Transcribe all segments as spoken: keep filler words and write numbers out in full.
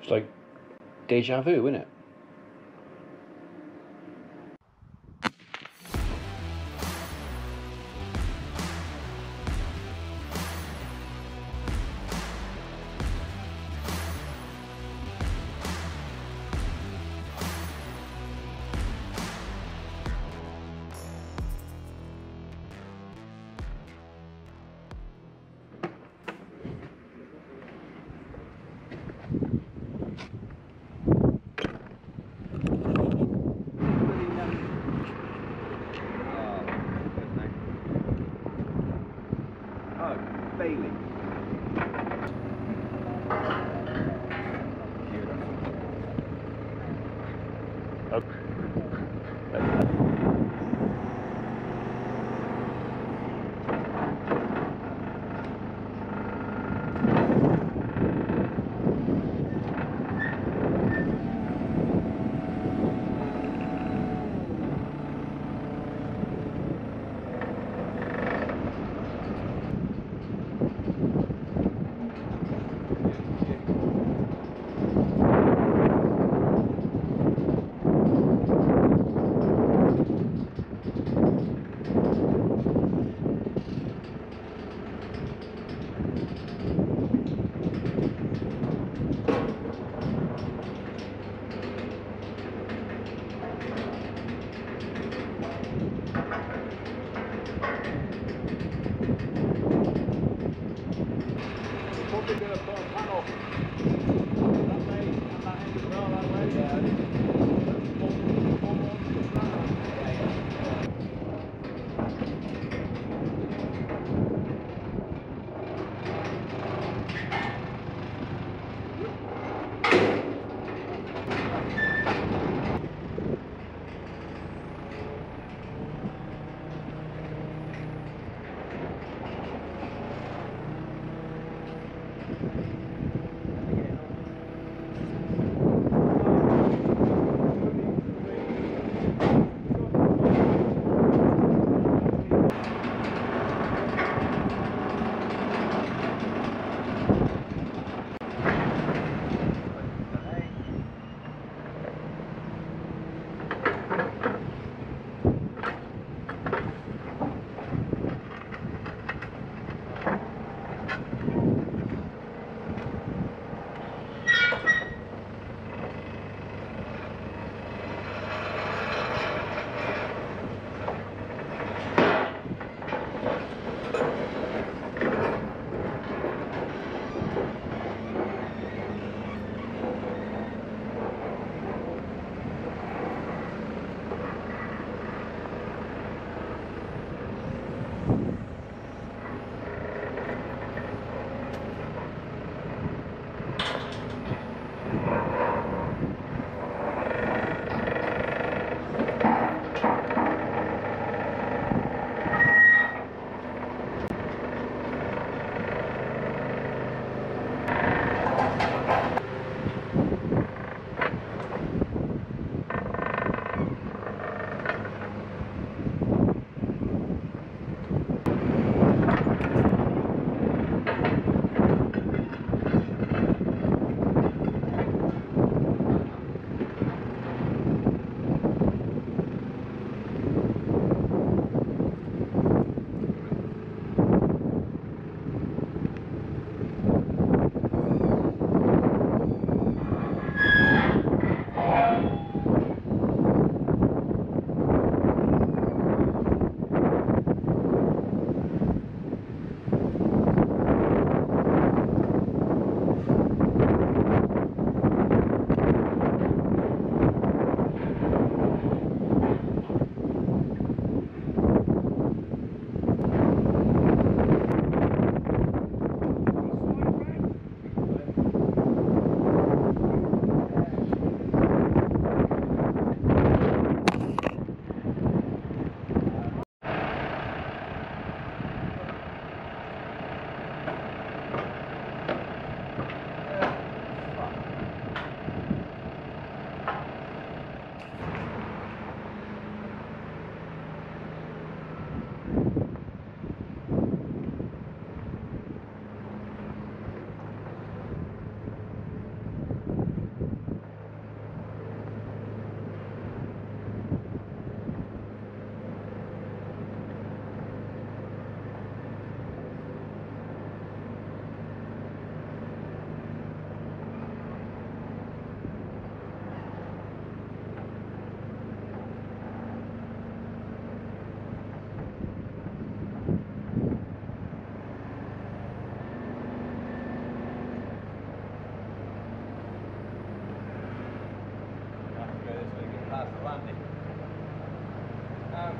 It's like deja vu, isn't it? Bailey.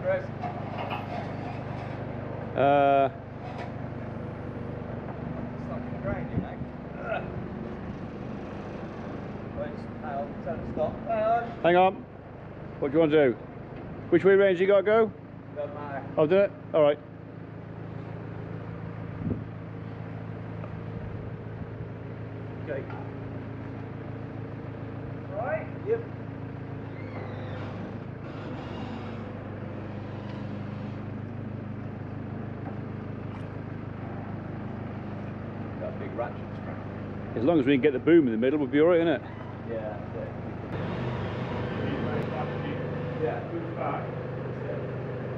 Chris? Uh, Stuck in the ground, you know. Right, hang on, tell him to stop. Hang on. hang on. What do you want to do? Which way range you got to go? Doesn't matter. I'll do it. All right. Okay. Right? Yep. Got a big ratchet strap. As long as we can get the boom in the middle, we'll be all right, innit? Yeah, that's it. Yeah, move back. That's it.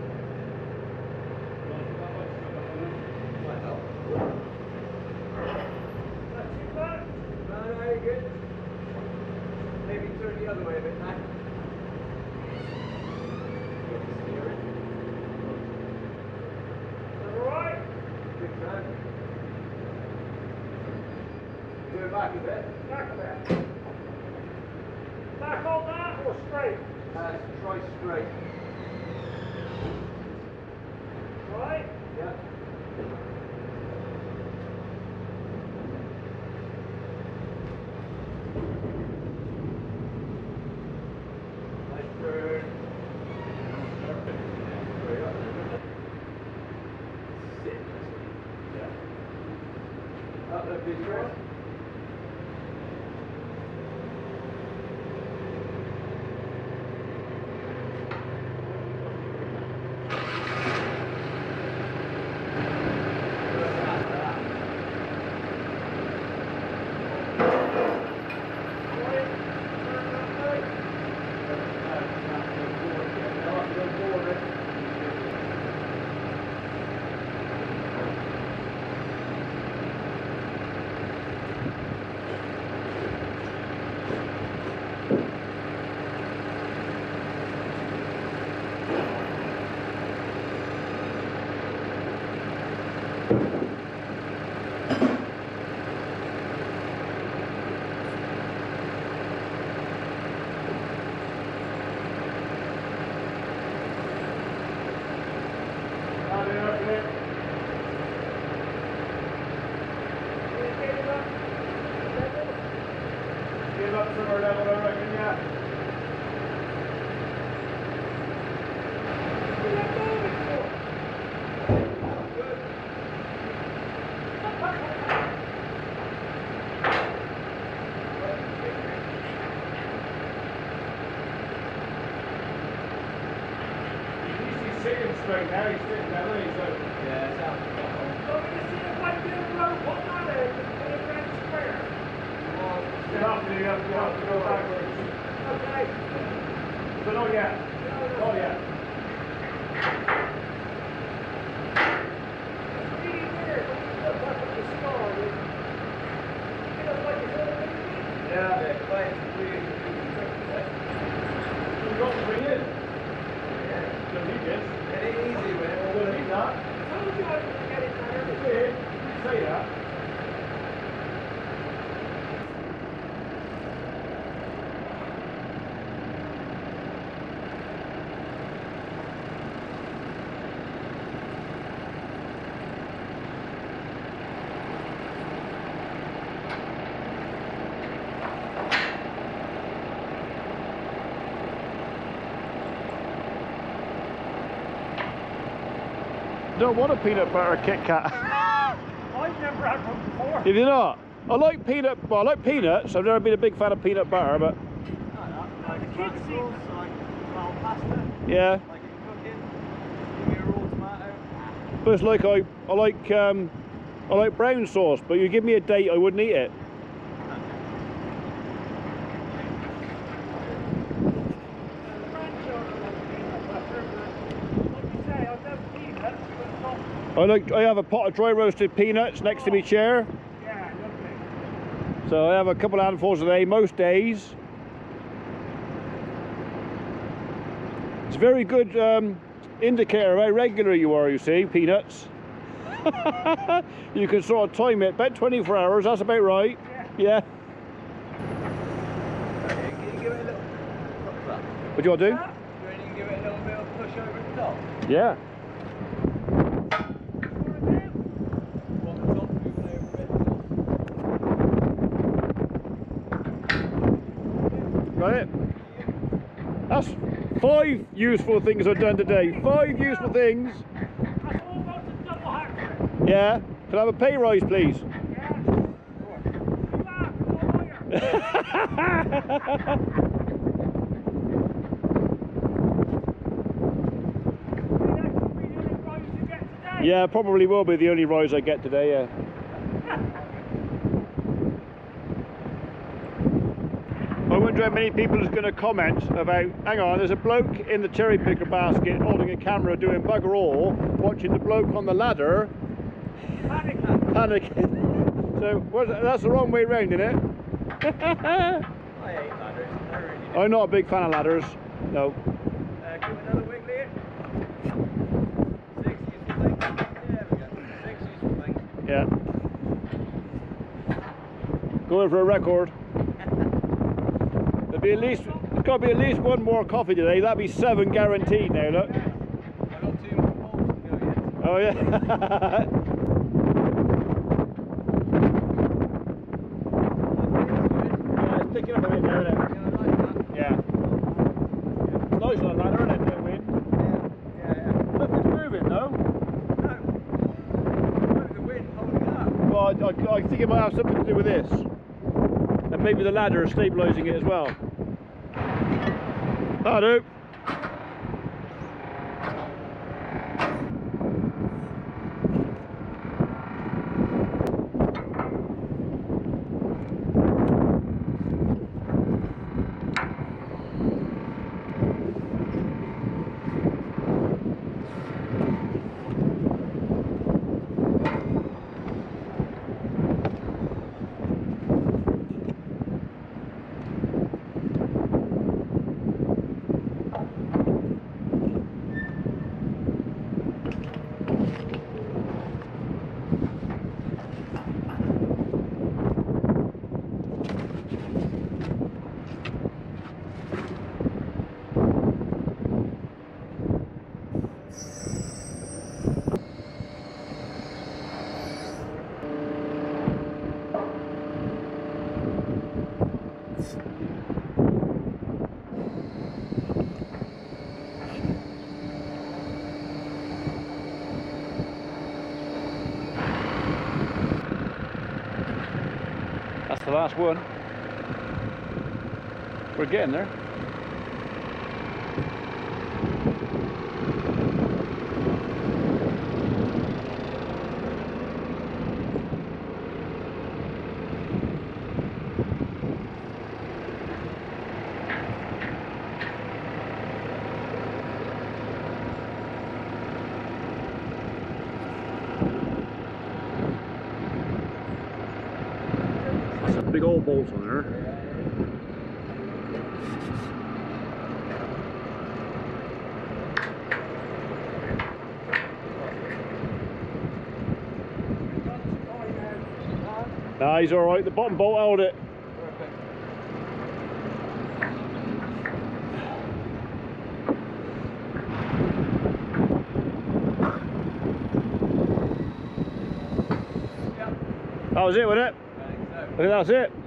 Might help. Not too bad. No, no, you're good. Maybe turn the other way a bit now. Get the steering. Is that alright? Good man. Do it back a bit. Back a bit. Back on that or straight? Uh, try straight. Right? Yeah. Nice turn. Perfect. Straight up. Sit. Yeah. Up there, big Chris. Give up somewhere level, I reckon, yeah. He's sitting straight now, he's sitting down there, so. Yeah, it's out. Look, you see the white bit of rope on that edge and a red square. You have to, you have to, you have to go backwards. Okay. But not yet. Not yet. It's really weird when you look up at the sky. It looks like it's all moving. Yeah, yeah, quite weird. You've got to bring in. Yeah. Don't need this. It ain't easy when it all don't need that. I told you I was going to get it better. You did. You say that. Don't want a peanut butter Kit Kat. I've never had one before. Have you not? I like peanut. Well, I like peanuts. I've never been a big fan of peanut butter, but Like the kids seem like well pasta. yeah. Like in cooking, give me a raw tomato. But it's like I, I like, um, I like brown sauce. But you give me a date, I wouldn't eat it. I like. I have a pot of dry roasted peanuts next to my chair. Yeah, lovely. So I have a couple of handfuls a day, most days. It's a very good um, indicator of how regular you are, you see, peanuts. You can sort of time it, about twenty-four hours, that's about right. Yeah. Yeah. Can you give it a little... What's that? What do you want to do? Do you want to give it a little bit of push over? top? Yeah. What the top moving over it? Got it? That's five useful things I've done today. Five useful things. That's almost a double hat trick. Yeah. Can I have a pay rise, please? Yeah. You are, go higher. Yeah, probably will be the only rise I get today, yeah. I wonder how many people is going to comment about, hang on, there's a bloke in the cherry picker basket holding a camera doing bugger all, watching the bloke on the ladder Panicking. panicking. So what's that? That's the wrong way round, isn't it? I hate ladders. I really do. I'm not a big fan of ladders, no. Uh, give another wing lead. Six useful things. There we go. Six useful things. Yeah. Going for a record. There'll be at least, there's got to be at least one more coffee today. That'll be seven guaranteed now, look. I've got two more bolts to go yet. Oh yeah. Yeah, it's picking up a bit now, isn't it? Yeah, I like that. Yeah. It's nice on that ladder, isn't it, the wind? Yeah, yeah, yeah. Nothing's moving though. No. Maybe the wind holding it up. Well, I, I think it might have something to do with this. And maybe the ladder is stabilising it as well. I do. That's the last one. We're getting there. That's a big old bolt on there. Nah, he's alright, the bottom bolt held it. That was it, wasn't it? I think so. I think that's it.